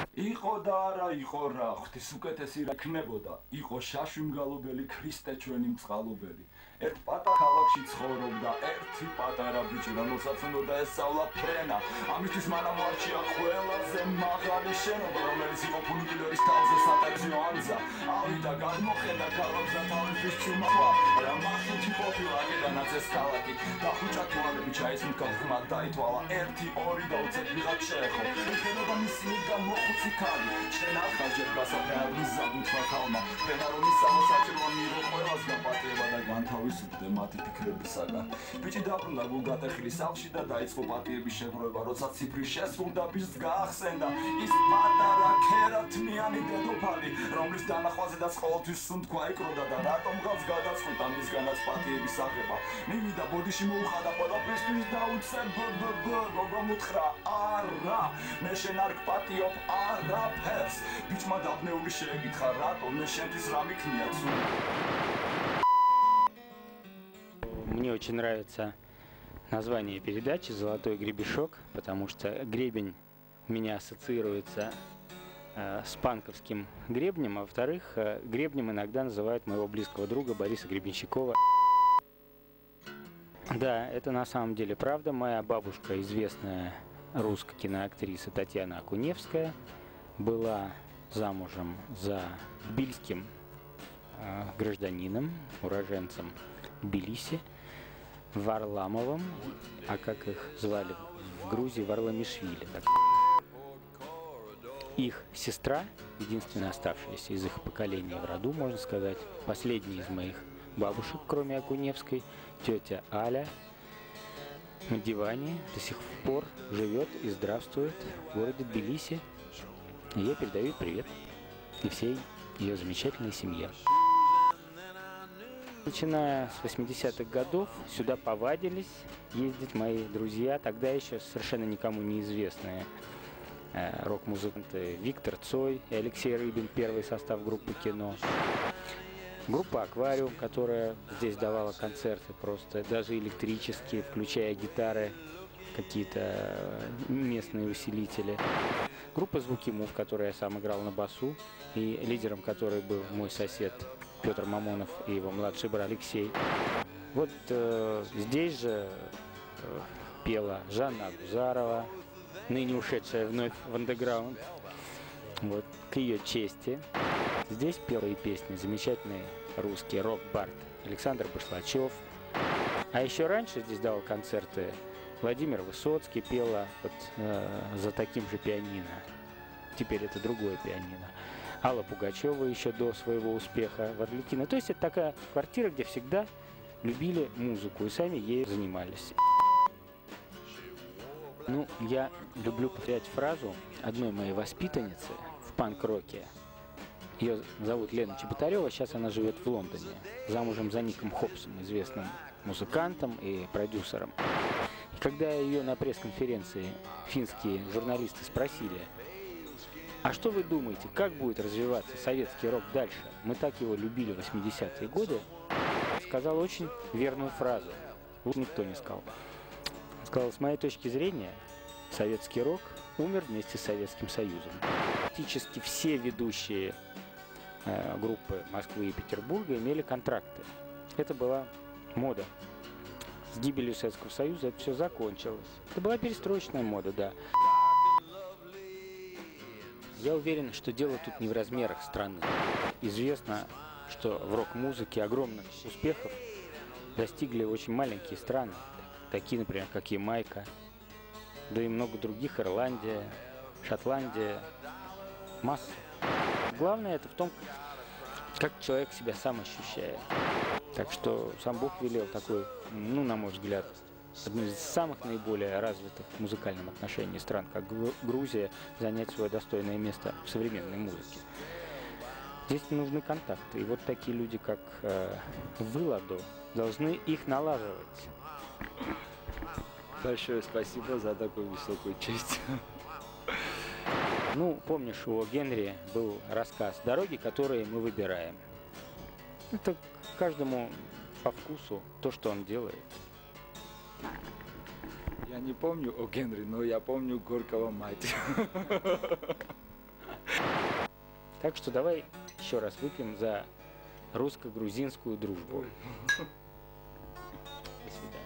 იყო და არა იყო რა, ღვთის უკეთესი რა იქნებოდა, იყო შაშვიმგალობელი ქრისტე ჩვენი მწყალობელი. ერთ პატარა ქალაქში ცხოვრობდა ერთი პატარა ბიჭი, რომელსაც უნდა ესწავლა ფრენა. ამისთვის მანამ მოარჩია ყველაზე მაღალი შენობა, რომელიც იყო ფუნიკულერის თავზე სატაძიო ანძა. ავიდა გადმოხედა ქალაქს და თავისთვის ჩუმაყვა, რა მახუთი ყოფილა აქედანაც ეს ქალაქი. და ხუჭა თვალები ჩაისმკა ღრმად დაითვალა, 1, 2 და უცებ ვიღაც შეეხო. ეხება მისი გამოხუცი ქალი, შენ ახალჯერ გასაფრენად მიზადუთმა ქალმა. ფრენა რომ ისავა საჭიროა მიიღო ყველას გაპატიება და განთავისუფლდა მათი ფიქრებისაგან. ბიჭი დაბრუნდა გულგატეხილი სახლში და დაიწყო პატიების შეგროვება, როცა ციფრი შესრულდა ბიჭს გაახსენდა ის პატარა ქერათმიანი დედოფალი, რომლის დანახვაზე და ყოველთვის სუნთქვა იკროდა და რატომღაც გადაწყვიტა მისგანაც პატიების აღება. მივიდა ბოდიში მოუხადა ყველაფერთვის და უცებ გოგო მუთხრა არა, მე შენ არ გპატიობ არაფერს. ბიჭმა დაბნეული შეეკითხა, რატომ მე შენთვის რა მიქნია ცუდი? Мне очень нравится название передачи «Золотой гребешок», потому что гребень у меня ассоциируется с панковским гребнем, а во-вторых, гребнем иногда называют моего близкого друга Бориса Гребенщикова. Да, это на самом деле правда. Моя бабушка, известная русская киноактриса Татьяна Окуневская, была замужем за тбильским гражданином, уроженцем Тбилиси, Варламовым, а как их звали в Грузии, Варламишвили. Их сестра, единственная оставшаяся из их поколения в роду, можно сказать, последняя из моих бабушек, кроме Окуневской, тетя Аля Мадивани, до сих пор живет и здравствует в городе Тбилиси. И ей передают привет и всей ее замечательной семье. Начиная с 80-х годов сюда повадились ездить мои друзья, тогда еще совершенно никому неизвестные рок-музыканты Виктор Цой и Алексей Рыбин, первый состав группы «Кино». Группа «Аквариум», которая здесь давала концерты просто, даже электрические, включая гитары, какие-то местные усилители. Группа «Звуки Му», в которой я сам играл на басу, и лидером которой был мой сосед Петр Мамонов и его младший брат Алексей. Вот здесь же пела Жанна Агузарова, ныне ушедшая вновь в андеграунд, вот, к ее чести. Здесь пел и песни замечательный русский рок-бард Александр Башлачев. А еще раньше здесь давал концерты Владимир Высоцкий, пела вот, за таким же пианино. Теперь это другое пианино. Алла Пугачева еще до своего успеха в Арлекино. То есть это такая квартира, где всегда любили музыку и сами ею занимались. Ну, я люблю повторять фразу одной моей воспитанницы в панк-роке. Ее зовут Лена Чеботарева, сейчас она живет в Лондоне, замужем за Ником Хопсом, известным музыкантом и продюсером. И когда ее на пресс-конференции финские журналисты спросили: а что вы думаете, как будет развиваться советский рок дальше? Мы так его любили в 80-е годы. Сказал очень верную фразу. Никто не сказал. Он сказал: с моей точки зрения, советский рок умер вместе с Советским Союзом. Практически все ведущие группы Москвы и Петербурга имели контракты. Это была мода. С гибелью Советского Союза это все закончилось. Это была перестроечная мода, да. Я уверен, что дело тут не в размерах страны. Известно, что в рок-музыке огромных успехов достигли очень маленькие страны, такие, например, как Ямайка, да и много других, Ирландия, Шотландия, масса. Главное это в том, как человек себя сам ощущает. Так что сам Бог велел такой, ну, на мой взгляд, одну из самых наиболее развитых в музыкальном отношении стран, как Грузия, занять свое достойное место в современной музыке. Здесь нужны контакты, и вот такие люди, как вы, Ладо, должны их налаживать. Большое спасибо за такую высокую честь. Ну, помнишь, у Генри был рассказ «Дороги, которые мы выбираем». Это каждому по вкусу то, что он делает. Я не помню о Генри, но я помню Горького мать. Так что давай еще раз выпьем за русско-грузинскую дружбу. До свидания.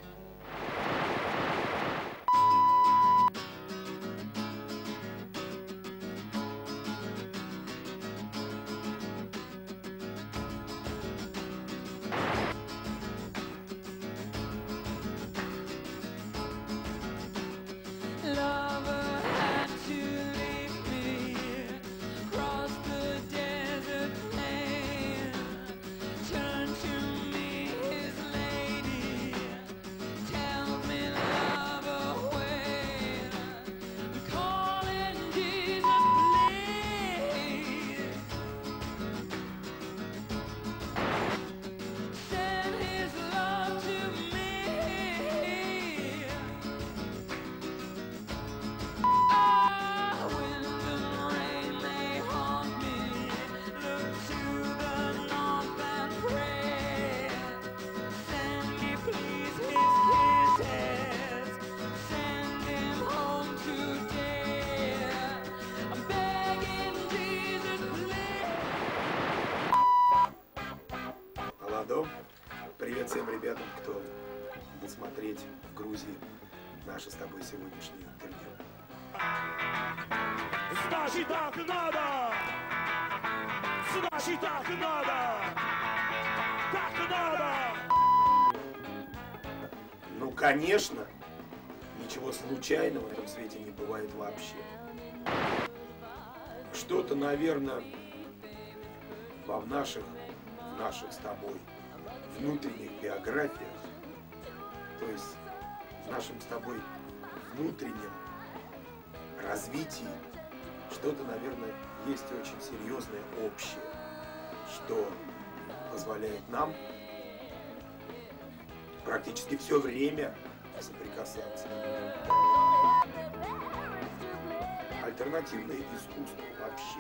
Привет всем ребятам, кто будет смотреть в Грузии наше с тобой сегодняшнее интервью. Значит, так надо! Значит, так надо! Так надо! Ну, конечно, ничего случайного в этом свете не бывает вообще. Что-то, наверное, в наших с тобой внутренних биографиях, то есть в нашем с тобой внутреннем развитии, что-то, наверное, есть очень серьезное общее, что позволяет нам практически все время соприкасаться. Альтернативное искусство вообще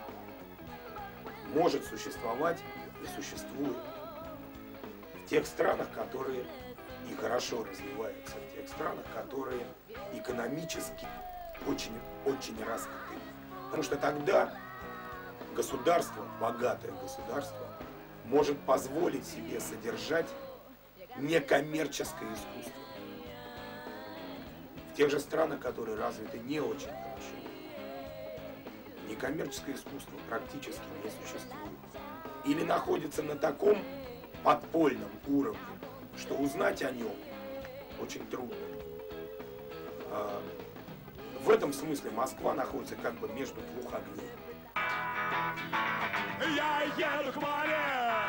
может существовать и существует в тех странах, которые и хорошо развиваются, в тех странах, которые экономически очень развиты. Потому что тогда государство, богатое государство, может позволить себе содержать некоммерческое искусство. В тех же странах, которые развиты не очень хорошо, некоммерческое искусство практически не существует. Или находится на таком подпольном уровне, что узнать о нем очень трудно. В этом смысле Москва находится как бы между двух огней. Я еду к море!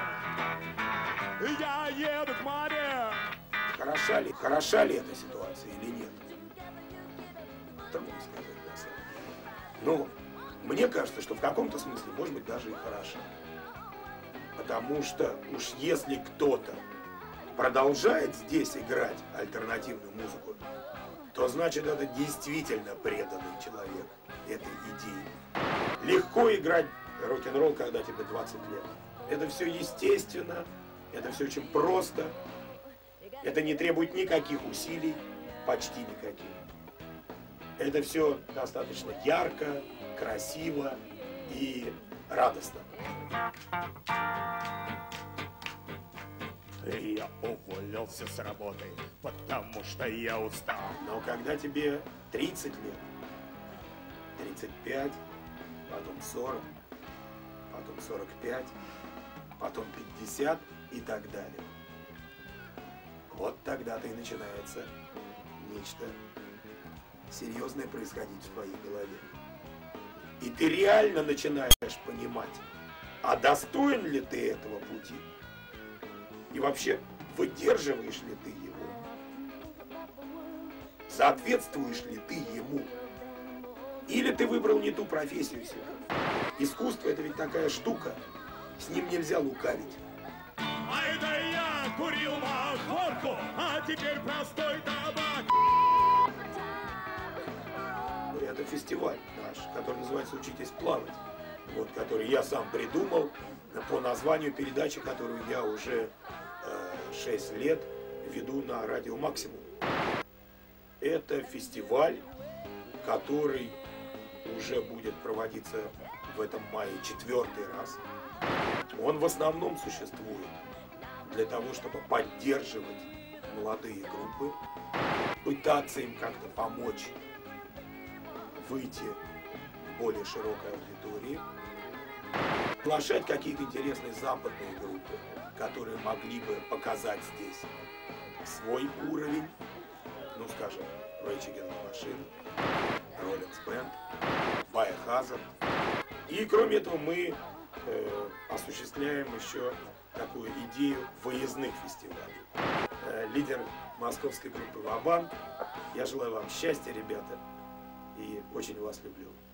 Я еду к море! Хороша ли эта ситуация или нет? Трудно сказать на самом деле. Но мне кажется, что в каком-то смысле, может быть, даже и хороша. Потому что уж если кто-то продолжает здесь играть альтернативную музыку, то значит это действительно преданный человек этой идее. Легко играть рок-н-ролл, когда тебе 20 лет. Это все естественно, это все очень просто, это не требует никаких усилий, почти никаких. Это все достаточно ярко, красиво и радостно. Я уволился с работы, потому что я устал. Но когда тебе 30 лет, 35, потом 40, потом 45, потом 50 и так далее, вот тогда-то и начинается нечто серьезное происходить в твоей голове. И ты реально начинаешь понимать, а достоин ли ты этого пути? И вообще, выдерживаешь ли ты его? Соответствуешь ли ты ему? Или ты выбрал не ту профессию себе? Искусство — это ведь такая штука, с ним нельзя лукавить. А это я курил махорку, а теперь простой табак. Это фестиваль наш, который называется «Учитесь плавать», вот, который я сам придумал по названию передачи, которую я уже 6 лет веду на радио «Максимум». Это фестиваль, который уже будет проводиться в этом мае 4-й раз. Он в основном существует для того, чтобы поддерживать молодые группы, пытаться им как-то помочь выйти к более широкой аудитории, приглашать какие-то интересные западные группы, которые могли бы показать здесь свой уровень, ну, скажем, Rage Against the Machine, Rollins Band, Biohazard. И кроме этого мы осуществляем еще такую идею выездных фестивалей. Лидер московской группы Ва-Банк. Я желаю вам счастья, ребята, и очень вас люблю.